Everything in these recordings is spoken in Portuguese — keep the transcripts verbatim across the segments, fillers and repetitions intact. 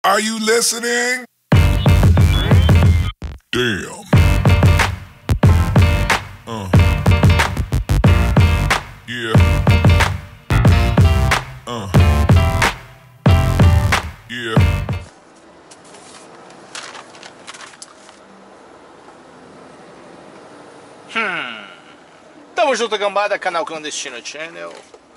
Are you listening? Damn. Uh. Yeah. Uh. Yeah. Hum. Tamo junto, gambada, canal Clandestino Channel.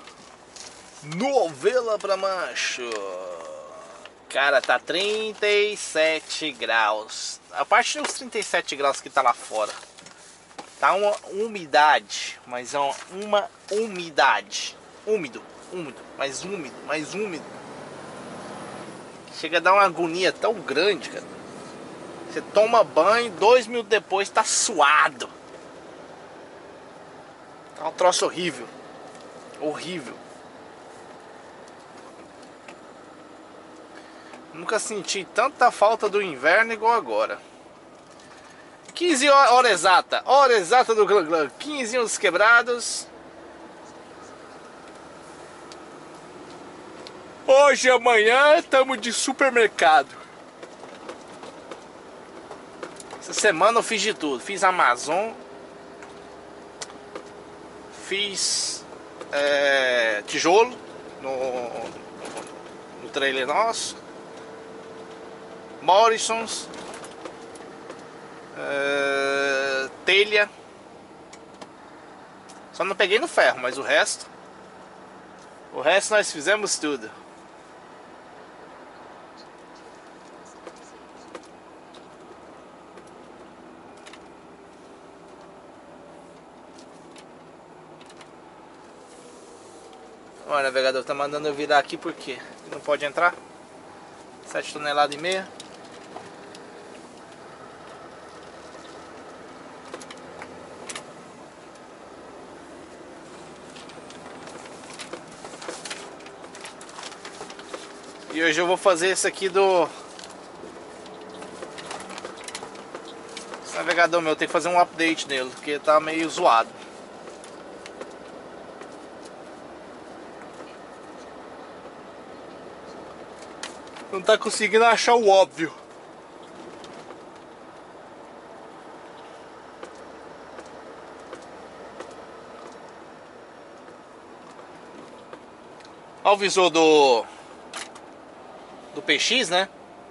Novela pra macho. Cara, tá trinta e sete graus. A parte dos trinta e sete graus que tá lá fora, tá uma umidade, mas é uma, uma umidade. Úmido, úmido, mais úmido, mais úmido. Chega a dar uma agonia tão grande, cara. Você toma banho, dois minutos depois tá suado. Tá um troço horrível. Horrível. Nunca senti tanta falta do inverno igual agora. quinze horas, hora exata. Hora exata do Glam Glam. quinze anos quebrados. Hoje e amanhã estamos de supermercado. Essa semana eu fiz de tudo. Fiz Amazon. Fiz é, tijolo no, no trailer nosso. Morrisons, uh, telha. Só não peguei no ferro, mas o resto O resto nós fizemos tudo. Olha, o navegador tá mandando eu virar aqui porque não pode entrar. Sete toneladas e meia. E hoje eu vou fazer esse aqui do... Esse navegador meu, tem que fazer um update nele, porque tá meio zoado. Não tá conseguindo achar o óbvio. Olha o visor do... do P X, né?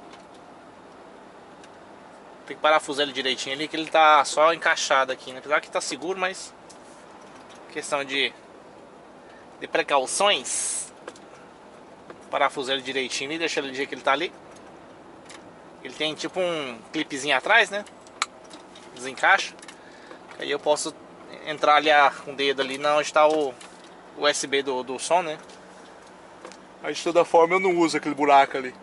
Tem que parafusar ele direitinho ali, que ele tá só encaixado aqui, né? Apesar que tá seguro, mas questão de de precauções. Parafusar ele direitinho e deixar ele do jeito que ele tá ali. Ele tem tipo um clipezinho atrás, né? Desencaixa. Aí eu posso entrar ali com o dedo ali onde está o U S B do, do som, né? Mas de toda forma eu não uso aquele buraco ali.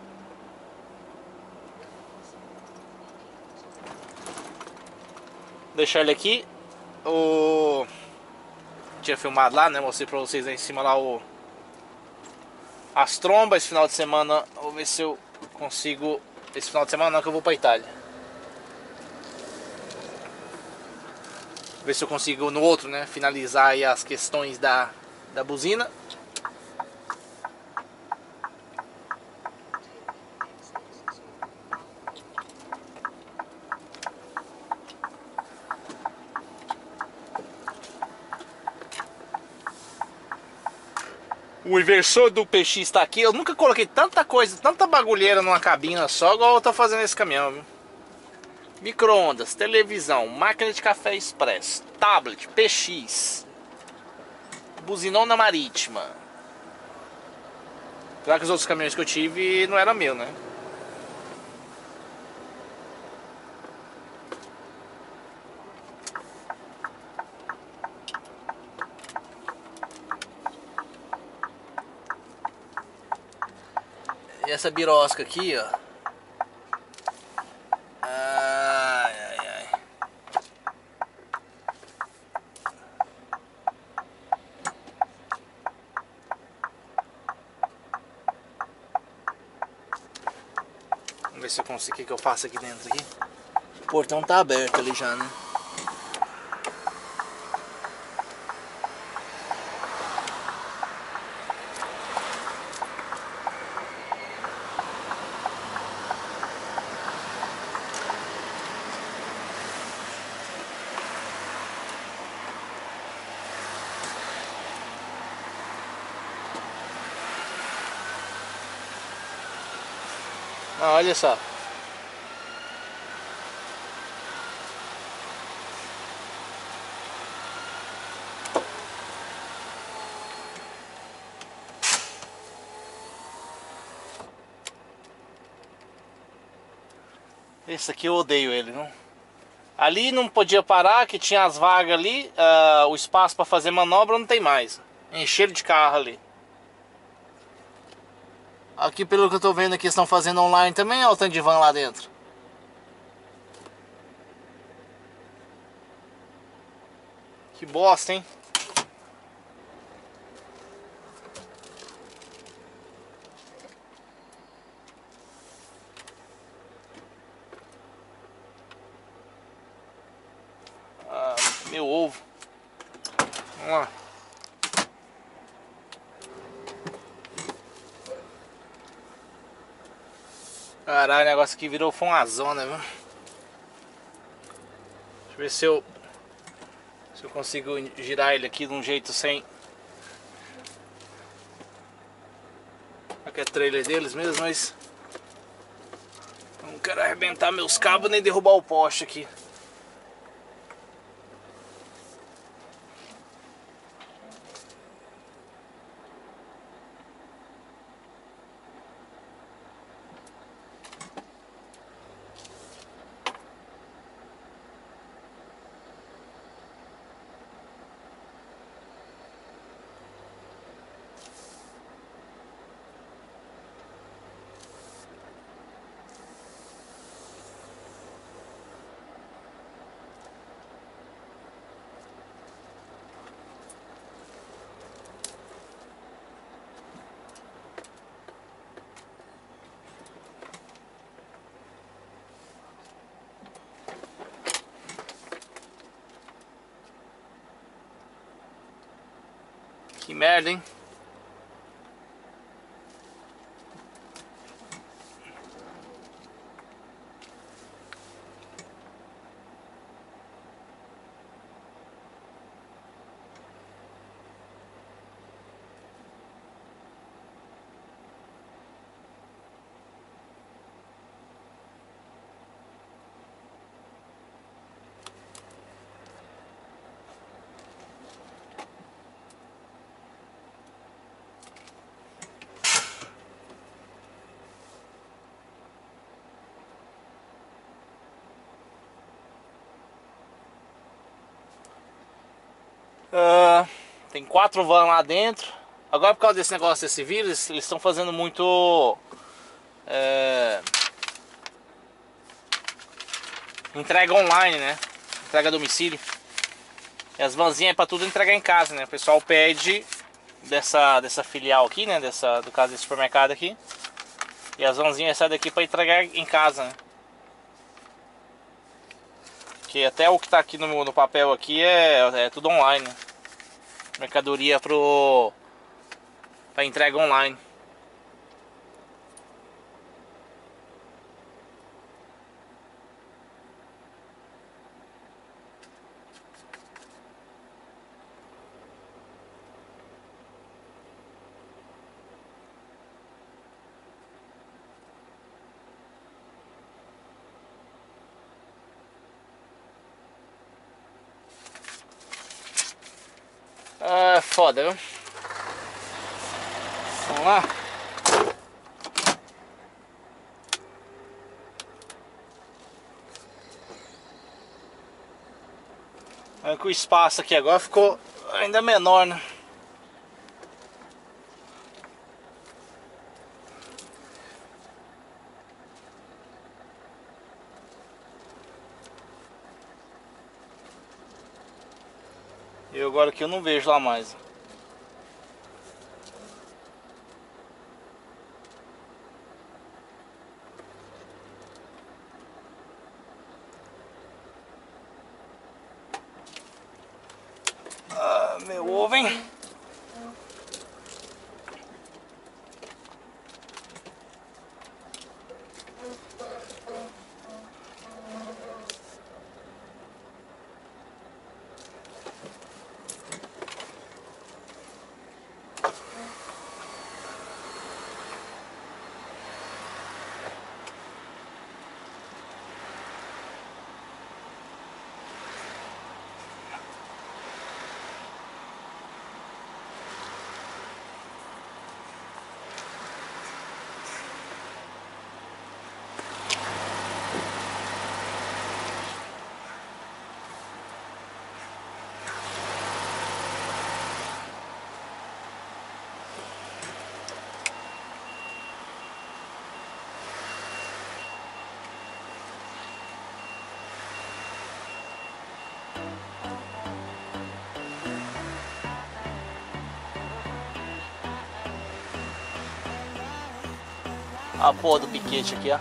Deixar ele aqui. O... Tinha filmado lá, né? Mostrei pra vocês aí em cima lá o... as trombas. Esse final de semana, vou ver se eu consigo... Esse final de semana não, que eu vou pra Itália. Ver se eu consigo no outro, né? Finalizar aí as questões da, da buzina. O inversor do P X está aqui. Eu nunca coloquei tanta coisa, tanta bagulheira numa cabina só, igual eu tô fazendo nesse caminhão, viu? Micro-ondas, televisão, máquina de café expresso, tablet, P X, buzinona marítima. Claro que os outros caminhões que eu tive não era meu, né? E essa birosca aqui, ó. Ai, ai, ai. Vamos ver se eu consigo. O que que eu faço aqui dentro aqui. O portão tá aberto ali já, né? Ah, olha só. Esse aqui eu odeio ele, viu? Ali não podia parar, que tinha as vagas ali, uh, o espaço para fazer manobra não tem mais. Encheram de carro ali. Aqui pelo que eu tô vendo aqui estão fazendo online também, olha o tanto de van lá dentro. Que bosta, hein? Ah, meu ovo. Vamos lá. Caralho, o negócio aqui virou fonazona, viu? Deixa eu ver se eu Se eu consigo girar ele aqui de um jeito sem... Aqui é trailer deles mesmo, mas... Não quero arrebentar meus cabos nem derrubar o poste aqui. Que merda, hein? Uh, tem quatro vans lá dentro. Agora por causa desse negócio desse vírus, eles estão fazendo muito é, entrega online, né? Entrega a domicílio. E as vanzinhas é pra tudo entregar em casa, né? O pessoal pede dessa, dessa filial aqui, né? Dessa, do caso desse supermercado aqui. E as vanzinhas saem daqui pra entregar em casa, né? Que até o que tá aqui no, no papel aqui é, é tudo online, né? Mercadoria pro para entrega online. Ah, foda, viu? Vamos lá. Olha que o espaço aqui agora ficou ainda menor, né? E agora que eu não vejo lá mais. Ah, meu ovo, hein? A porra do piquete aqui, ó.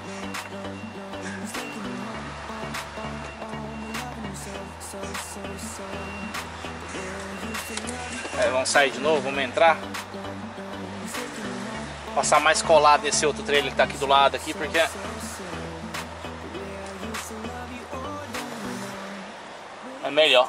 É, vamos sair de novo, vamos entrar. Passar mais colado nesse outro trailer que tá aqui do lado aqui, porque é melhor.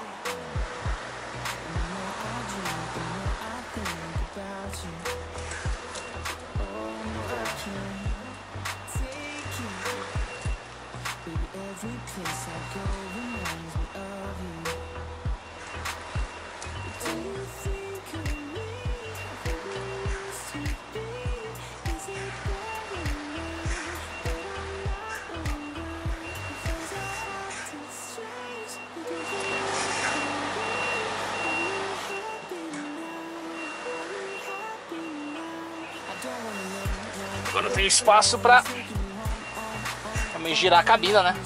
Agora tem espaço pra também girar a cabina, né?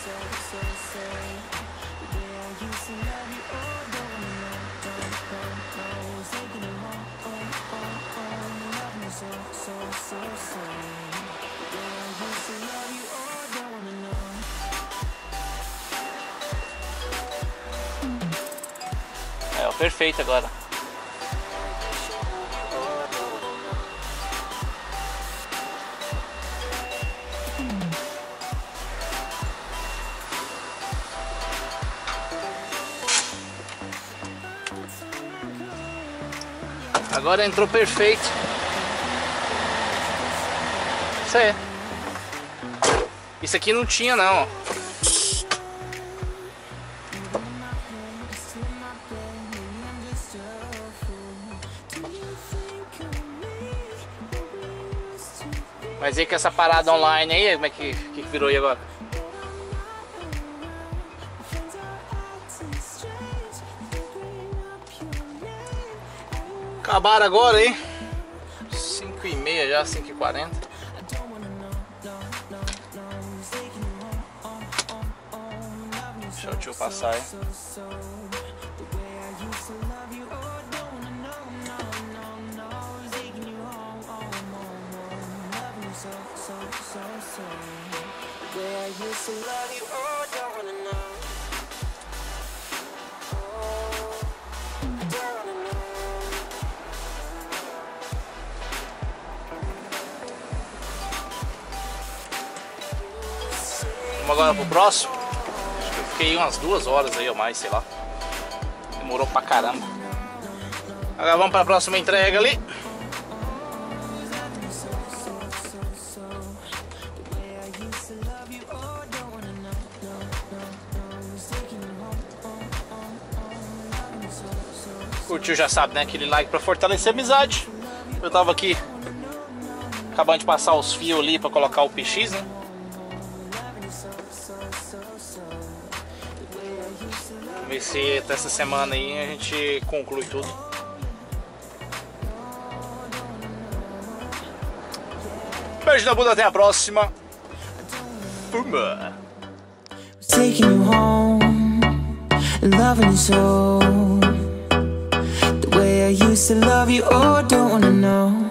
É, o perfeito agora. Agora entrou perfeito. Isso aí. Isso aqui não tinha não. Mas aí que essa parada online aí, como é que, que virou aí agora? Acabaram agora, hein? cinco e meia já, cinco e quarenta. Deixa o tio passar aí. Vamos agora pro próximo. Acho que eu fiquei umas duas horas aí ou mais, sei lá. Demorou pra caramba. Agora vamos pra próxima entrega ali. Curtiu, já sabe, né? Aquele like pra fortalecer a amizade. Eu tava aqui acabando de passar os fios ali pra colocar o P X, né? Vamos ver se até essa semana aí a gente conclui tudo. Beijo na bunda, até a próxima. Puma. Taking you home, loving you so. The way I used to love you, oh, don't wanna know.